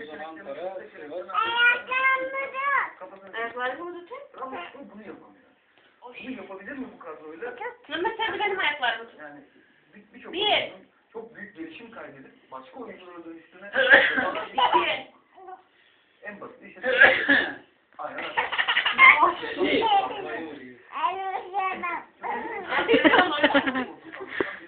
Ayaklarımı uzatayım. Ama bunu yapamıyor. Bunu yapabilir mi bu kadroyla? Mehmet sen de benim ayaklarımı tut. Yani birçok Bir. oyuncunun çok büyük gelişim kaydedip başka oyunculara dönüştüğüne en basit işte. Aynen. Ay,